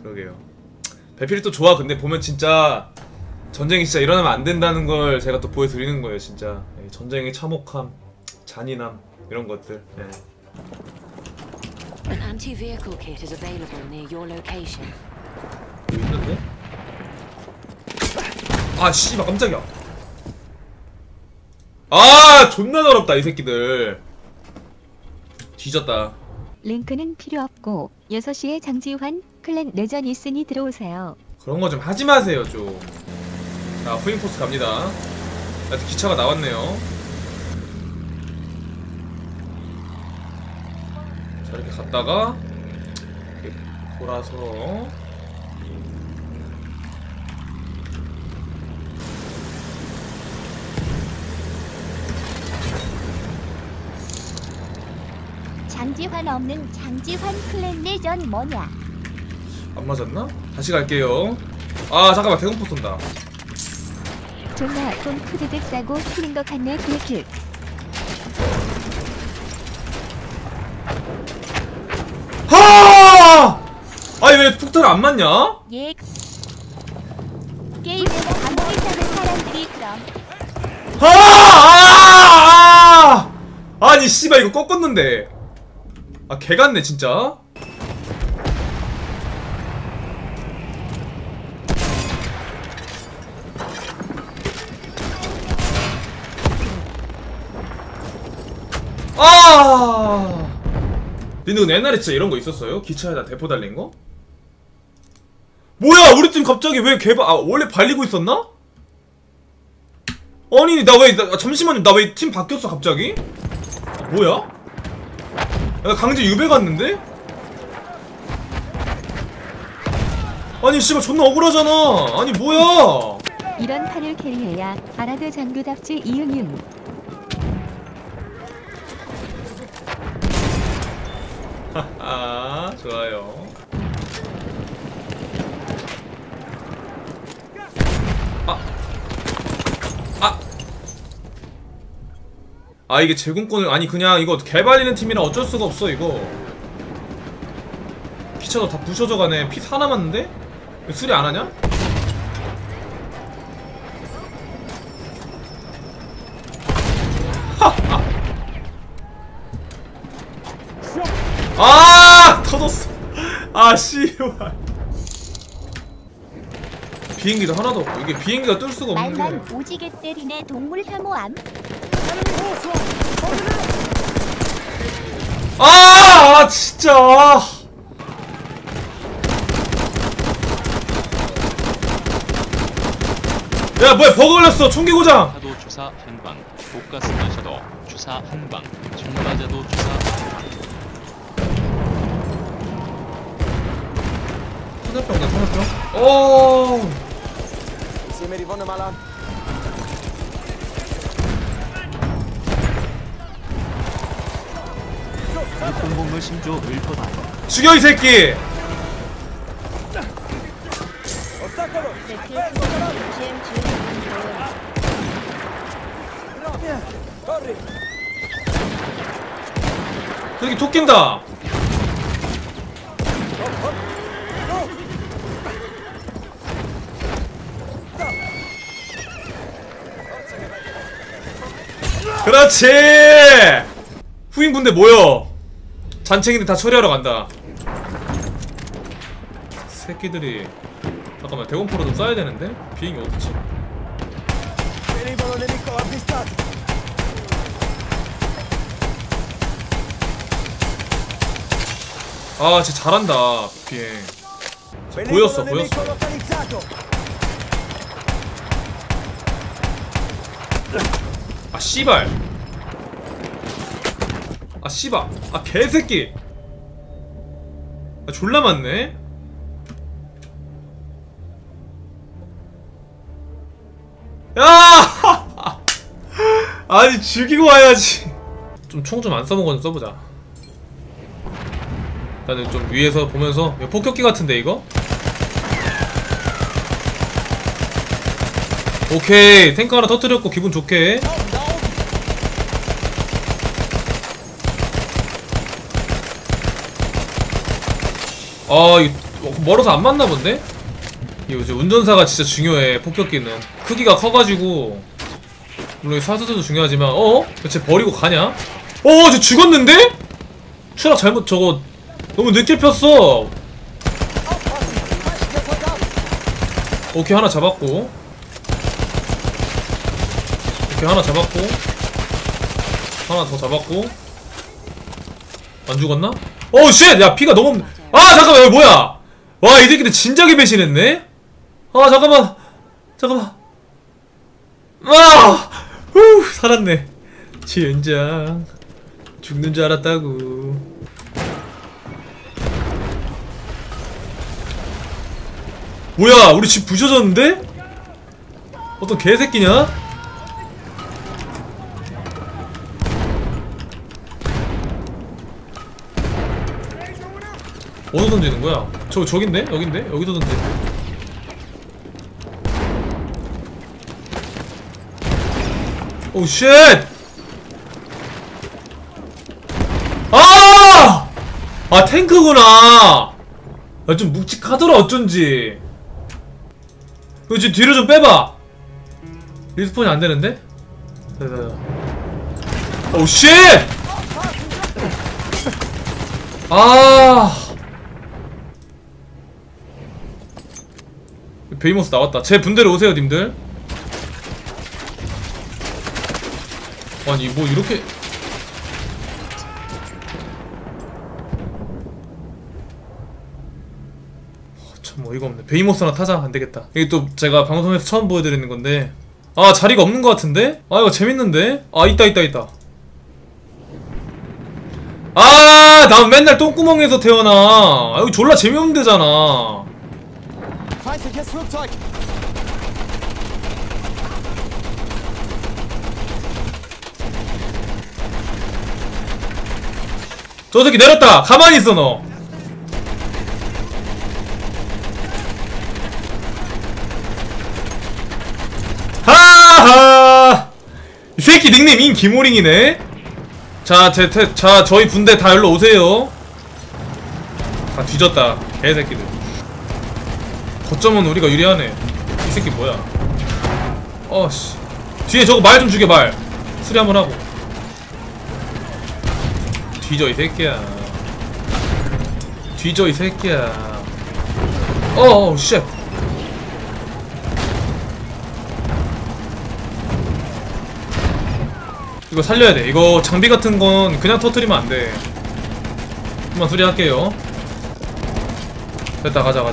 그러게요. 배필이 또 좋아. 근데 보면 진짜 전쟁이 진짜 일어나면 안 된다는 걸 제가 또 보여드리는 거예요. 진짜 전쟁의 참혹함, 잔인함 이런 것들. An anti-vehicle kit is available near your location. 여기 있는데? 아 씨발 깜짝이야. 아 존나 더럽다 이 새끼들. 뒤졌다. 링크는 필요 없고 6시에 장지환 클랜 내전 있으니 들어오세요. 그런 거 좀 하지 마세요 좀. 자 후임포스 갑니다. 하여튼 기차가 나왔네요. 자 이렇게 갔다가 이렇게 돌아서 장지환 없는 장지환 클랜 내전 뭐냐? 안 맞았나? 다시 갈게요. 아 잠깐만 대공포 쏜다. 존나 돈 푸드득 싸고 틀린 것 같네 킬킬. 하! 아니 왜 폭탄 안 맞냐? 예. 게임에서 감동을 타는 사람들이 그럼. 아니 씨발 이거 꺾었는데. 아 개같네 진짜. 니는 옛날에 진짜 이런 거 있었어요? 기차에다 대포 달린 거? 뭐야 우리 팀 갑자기 왜 원래 발리고 있었나? 아니 잠시만요 나 왜 팀 바뀌었어 갑자기? 뭐야? 야 강제 유배 갔는데? 아니 씨발 존나 억울하잖아. 아니 뭐야? 이런 판을 캐리해야 아라드 장교답지 이응응. 하하 좋아요. 이게 제공권을 아니 그냥 이거 개발리는 팀이라 어쩔 수가 없어 이거. 기차도 다 부셔져 가네. 피 4 남았는데? 수리 안 하냐? 터졌어. 씨발. 비행기도 하나도 없고 이게 비행기가 뜰 수가 없는 게. 말만 오지게 때리네 동물 혐오함. 진짜. 야 뭐야 버그 걸렸어. 총기 고장. 사도 주사 한방, 독가스 마셔도 주사 한방, 총 맞아도 주사. 터널병이다 터널병. 오. 공공물 심조 을포다. 죽여 이 새끼. 저기 토낀다. 그렇지. 후임군대 모여. 잔챙이들 다 처리하러 간다. 새끼들이. 잠깐만 대공포로 좀 쏴야 되는데? 비행기 어디지? 진짜 잘한다 비행. 보였어. 씨발. 씨발. 개새끼. 졸라 많네. 야! 아니 죽이고 와야지. 좀 총 좀 안 써본 거 좀 써보자. 일단은 좀 위에서 보면서. 이거 폭격기 같은데 이거? 오케이 탱크 하나 터뜨렸고 기분 좋게. 이거 멀어서 안 맞나 본데? 이거 이제 운전사가 진짜 중요해. 폭격기는 크기가 커가지고 물론 사수도 중요하지만 쟤 버리고 가냐? 쟤 죽었는데? 추락 잘못 저거 너무 늦게 폈어. 오케이 하나 잡았고 오케이 하나 잡았고 하나 더 잡았고 안 죽었나? 쉣! 야 피가 너무 없네. 잠깐만 이거 뭐야? 와 이 새끼들 진작에 배신했네? 잠깐만 살았네. 젠장 죽는 줄 알았다고. 뭐야 우리 집 부셔졌는데? 어떤 개새끼냐? 어디서 던지는 거야? 저긴데? 여긴데? 여기서 던지. 오 쉣! 탱크구나. 좀 묵직하더라 어쩐지. 이거 지금 뒤로 좀 빼봐. 리스폰이 안 되는데? 오 쉣! 베이모스 나왔다. 제 분대로 오세요 님들. 아니 뭐 이렇게 참 어이가 없네. 베이모스나 타자. 안되겠다. 이게 또 제가 방송에서 처음 보여드리는 건데 자리가 없는 것 같은데? 이거 재밌는데? 있다. 난 맨날 똥구멍에서 태어나. 이거 졸라 재미없는 데잖아. 저 새끼 내렸다. 가만히 있어 너. 하하. 이 새끼 닉네임 인기모링이네. 자 저희 분대 다 일로 오세요. 다 뒤졌다 개새끼들. 거점은 우리가 유리하네. 이 새끼 뭐야? 씨 뒤에 저거 말 좀 죽여. 말 수리 한번 하고 뒤져 이 새끼야. 뒤져 이 새끼야. 쉣. 이거 살려야 돼. 이거 장비 같은 건 그냥 터트리면 안 돼. 한번 수리할게요. 됐다. 가자.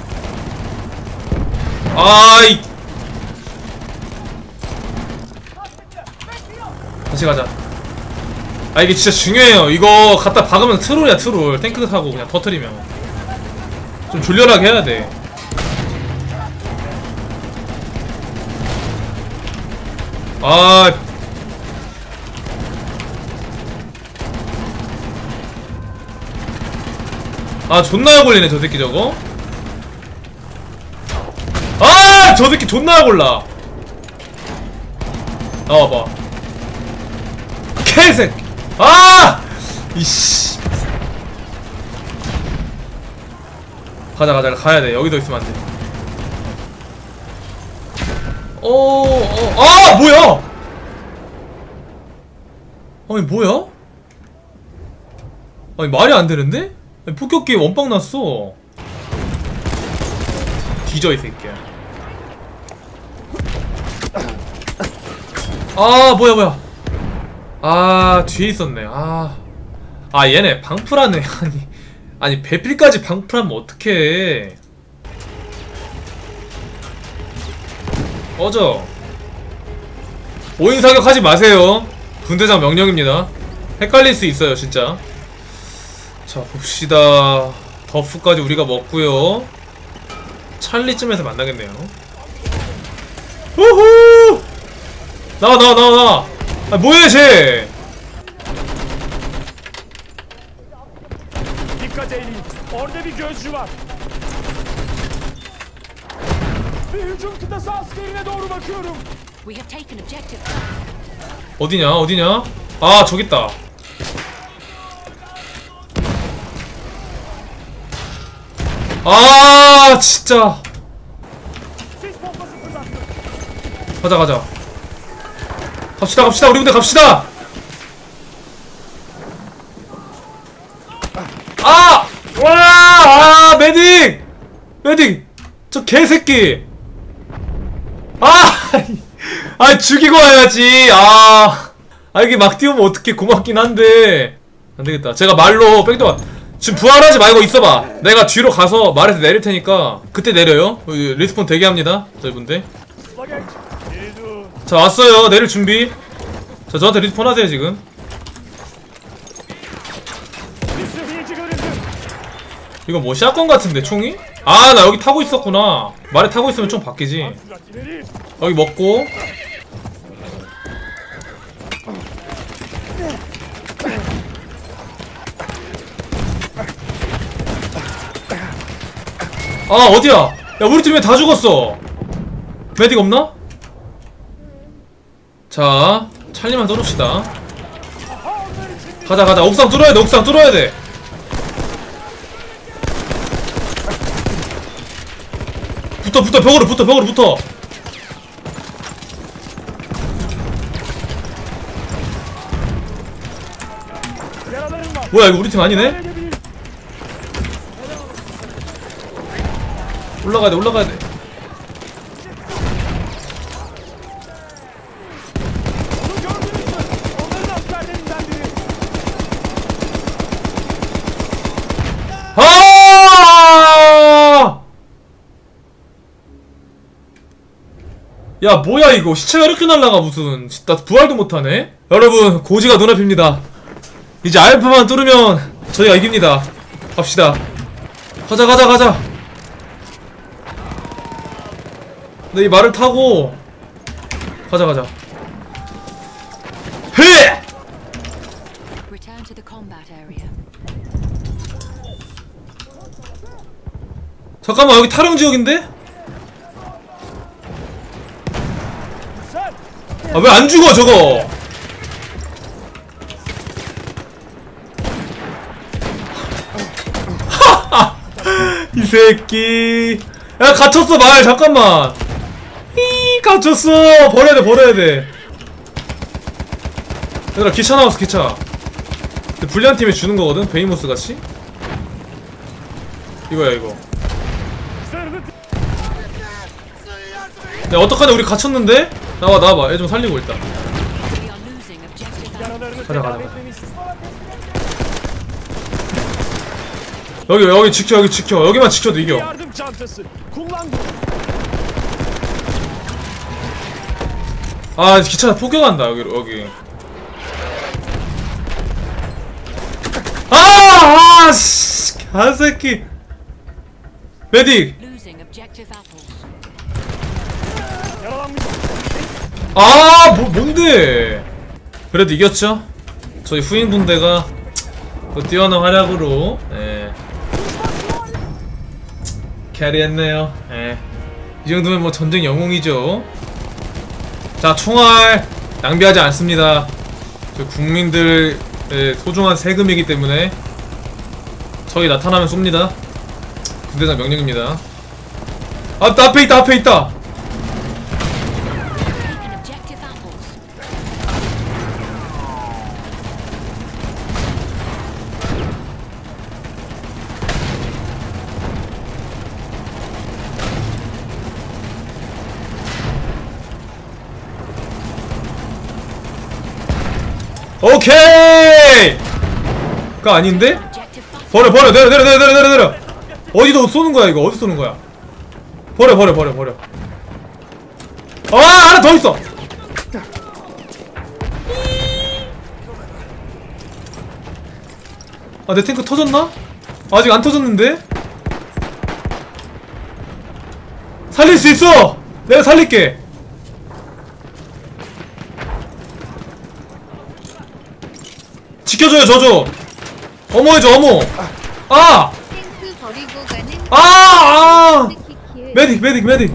다시 가자. 이게 진짜 중요해요. 이거 갖다 박으면 트롤이야 트롤. 탱크 타고 그냥 터트리면 좀 졸렬하게 해야 돼. 존나 약 올리네 저 새끼 저거. 저 새끼 존나 약 올라. 나와봐 개새끼. 이씨. 가자 가야돼. 여기도 있으면 안돼. 뭐야? 뭐야? 말이 안 되는데? 폭격기에 원빵 났어. 뒤져 이 새끼야. 뭐야. 뒤에 있었네. 얘네 방풀하네. 아니 배필까지 방풀하면 어떡해. 꺼져. 5인 사격하지 마세요. 분대장 명령입니다. 헷갈릴 수 있어요 진짜. 자 봅시다. 버프까지 우리가 먹고요. 찰리쯤에서 만나겠네요. 우후! 나와. 뭐해 쟤? Dikkat edin. Orada bir gözcü var. Bir hücum kıtası askerine doğru bakıyorum. We have taken objective. 어디냐? 저기 있다. 아 진짜. 가자 가자. 갑시다 갑시다. 우리 군대 갑시다. 아! 와! 아 메딕! 메딕! 저 개새끼! 아! 아 죽이고 와야지. 이게 막 뛰어오면 어떡해. 고맙긴 한데 안되겠다. 제가 말로 백도가 지금 부활하지 말고 있어봐. 내가 뒤로 가서 말에서 내릴 테니까 그때 내려요. 리스폰 대기합니다 저희분들. 자 왔어요. 내릴 준비. 자 저한테 리스폰 하세요 지금. 이거 뭐 샷건 같은데 총이? 아 나 여기 타고 있었구나. 말에 타고 있으면 총 바뀌지. 여기 먹고. 아 어디야? 야 우리 팀에 다 죽었어. 메딕 없나? 자 찰리만 뚫읍시다. 가자 가자. 옥상 뚫어야 돼. 옥상 뚫어야 돼. 붙어 벽으로 붙어 벽으로 붙어. 뭐야 이거 우리 팀 아니네? 올라가야 돼 올라가야 돼. 아! 야 뭐야 이거 시체가 이렇게 날라가 무슨. 나 부활도 못하네. 여러분 고지가 눈앞입니다. 이제 알파만 뚫으면 저희가 이깁니다. 갑시다. 가자 가자 가자. 네, 이 말을 타고 가자 가자. 헤! Return to the combat area. 잠깐만 여기 타령 지역인데? 아 왜 안 죽어 저거? 이 새끼. 야 갇혔어 말. 잠깐만. 갇혔어. 버려야 돼 버려야 돼. 얘들아 기차 나왔어 기차. 불리한 팀에 주는 거거든. 베이모스 같이. 이거야 이거. 야 어떡하냐 우리 갇혔는데? 나와 나와봐. 얘 좀 살리고 일단. We are losing objective Alpha. 가자 가자. 여기 지켜 여기 지켜. 여기만 지켜도 이겨. Yardım çantası. Kullandım. 아 기차 폭격한다 여기로 여기. 씨 개새끼. 메딕. Losing objective apples. Yaralanmış. 뭔데? 그래도 이겼죠? 저희 후임분대가 또 뛰어난 활약으로 캐리했네요. 이 정도면 뭐 전쟁 영웅이죠. 자 총알 낭비하지 않습니다. 저 국민들의 소중한 세금이기 때문에 저희 나타나면 쏩니다. 군대장 명령입니다. 아 앞에 있다 앞에 있다. Taking objective apples. 오케이! 그거 아닌데? Objective button. 버려 내려. 어디서 쏘는 거야 이거? 어디 쏘는 거야? 버려. 아 하나 더 있어. 아 내 탱크 터졌나? 아직 안 터졌는데? 살릴 수 있어. 내가 살릴게. 지켜줘요 저줘. 어머 해줘 어머. 탱크 버리고 가는 키키. 메딕.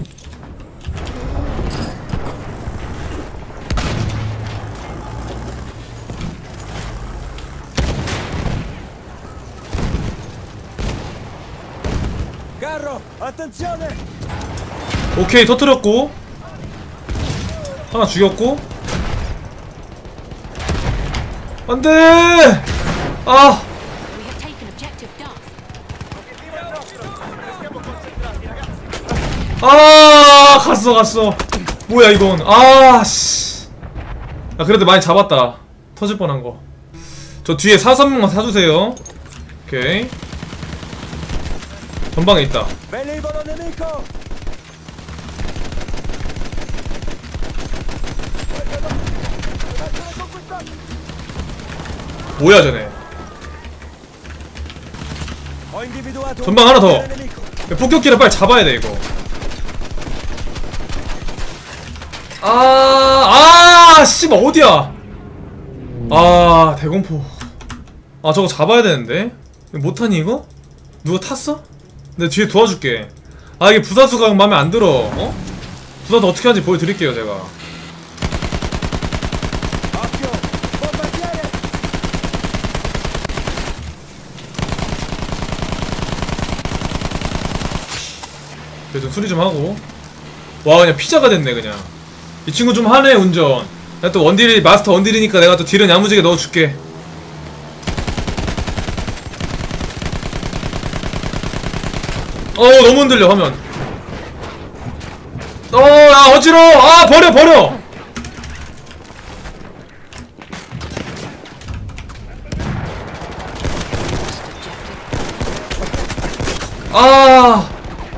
nemico! Attenzione! 오케이, 터뜨렸고 하나 죽였고. 안돼! 아! We have taken objective Duff. 아! 갔어. 뭐야 이건? 아, 씨. 아, 그래도 많이 잡았다. 터질 뻔한 거. 저 뒤에 4-3만 사주세요. 오케이. 전방에 있다. Velivolo nemico! 뭐야 쟤네. Ho individuato 전방 하나 더. nemico! 폭격기를 빨리 잡아야 돼 이거. 씨발 어디야? 아, 대공포. 아, 저거 잡아야 되는데. 이거 못하니 이거? 누가 탔어? 내 뒤에 도와줄게. 아, 이게 부사수가 마음에 안 들어. 어? 부사수 어떻게 하는지 보여드릴게요 제가. Occhio! Bombardiere! 그래 좀 수리 좀 하고. 와, 그냥 피자가 됐네 그냥. 이 친구 좀 하네 운전. 내가 또 원딜이 마스터 원딜이니까 내가 또 딜은 야무지게 넣어줄게. 너무 흔들려 화면. 야 어지러워. 아, 버려. 아.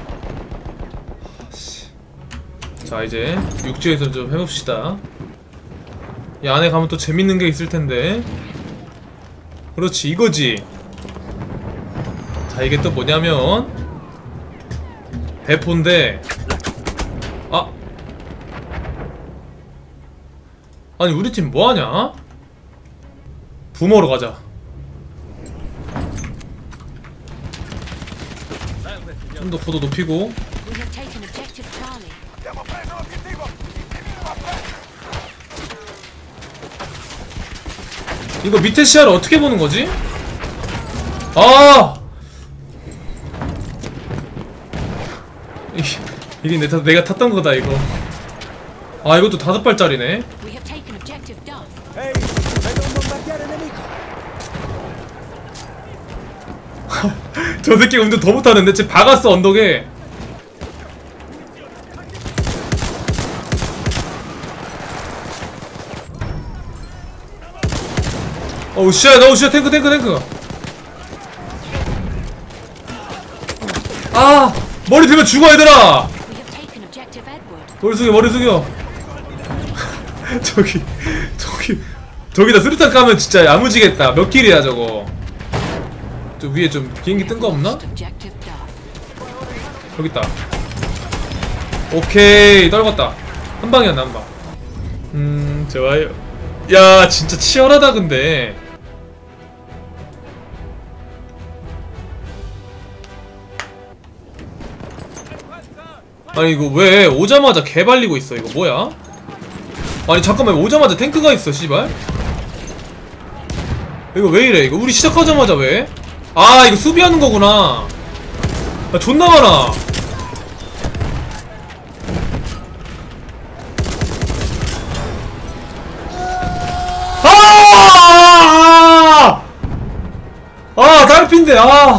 자, 이제 육지에서 좀 해봅시다. 이 안에 가면 또 재밌는 게 있을 텐데. 그렇지, 이거지. 자, 이게 또 뭐냐면 대포인데. 아니 우리 팀 뭐하냐? 부모로 가자. 좀 더 고도 높이고. We have taken objective Charlie. 이거 밑에 시야를 어떻게 보는 거지? 아! 이게 내가 탔던 거다 이거. 아, 이것도 5발짜리네. We have taken objective Duff. Ehi! Vedo un bombardiere nemico! 저 새끼 운전 더 못하는데? 쟤 박았어 언덕에. 어우 쉣, 탱크. 아, 머리 들면 죽어 얘들아. We have taken objective Edward. 머리 숙여. 저기다 수류탄 까면 진짜 야무지겠다. 몇 킬이야 저거. 저 위에 좀 비행기 뜬 거 없나? Objective Duff. 여기 있다. 오케이, 떨궜다. 한 방이었나, 한 방. 좋아요. 야, 진짜 치열하다 근데. 아니 이거 왜 오자마자 개발리고 있어? 이거 뭐야? 아니 잠깐만, 오자마자 탱크가 있어 씨발. 이거 왜 이래? 이거 우리 시작하자마자 왜? 아, 이거 수비하는 거구나. 아, 존나 많아. 딸핀데.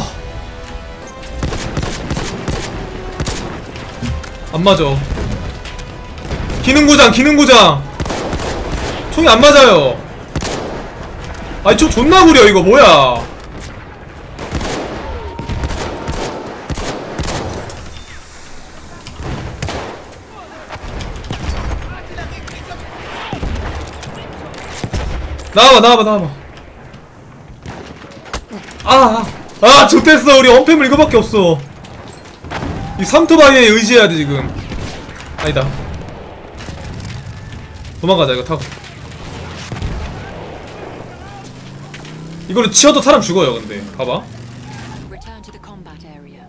안 맞아. 기능고장. 총이 안 맞아요. 아니 저 존나 구려 이거 뭐야. 나와봐. 좋댔어. 우리 언팸을 이거밖에 없어. 이 삼토바이에 의지해야 돼 지금. 아니다. 도망가자 이거 타고. 이걸로 치어도 사람 죽어요 근데. 봐봐. Return to the combat area.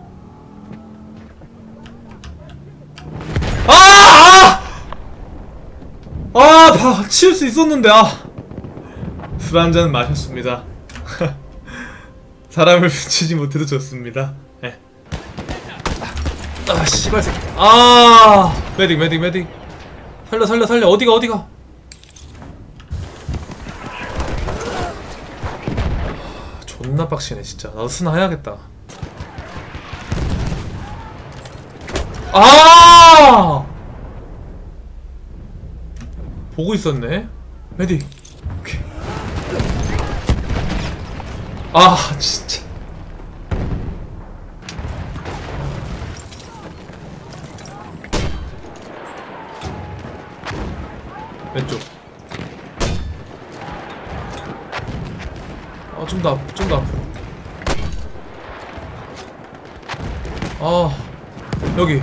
치울 수 있었는데. 술 한잔 마셨습니다. 사람을 치지 못해도 좋습니다. 네. 아 씨발 새끼. 아 메딕 메딕 메딕. 살려 살려 살려. 어디가 어디가. 존나 빡치네 진짜. 나도 스나 해야겠다. 아 보고 있었네. 메딕. 오케이. 아 진짜. 왼쪽. 아 좀 더 앞으로. 아 여기.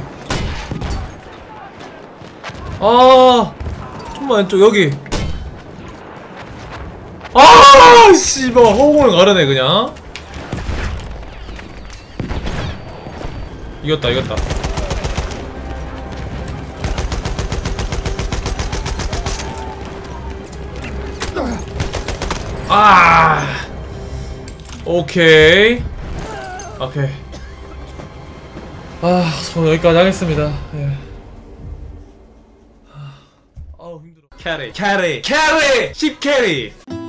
아 좀만 왼쪽 여기. 아 씨발 허공을 가르네 그냥. 이겼다 이겼다. 아 오케이 오케이. 아 저는 여기까지 하겠습니다. 예. 아우 힘들어. 캐리 10캐리